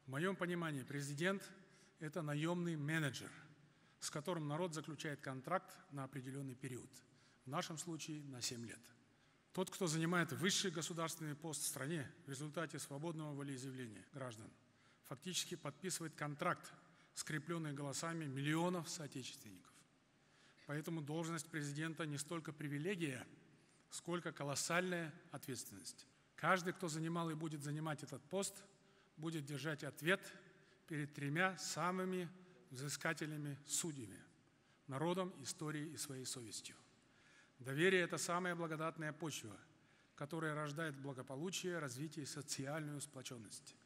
В моем понимании президент – это наемный менеджер, с которым народ заключает контракт на определенный период, в нашем случае на 7 лет. Тот, кто занимает высший государственный пост в стране в результате свободного волеизъявления граждан, фактически подписывает контракт, скрепленный голосами миллионов соотечественников. Поэтому должность президента не столько привилегия, сколько колоссальная ответственность. Каждый, кто занимал и будет занимать этот пост, будет держать ответ перед 3 самыми взыскательными судьями – народом, историей и своей совестью. Доверие – это самая благодатная почва, которая рождает благополучие, развитие и социальную сплоченность.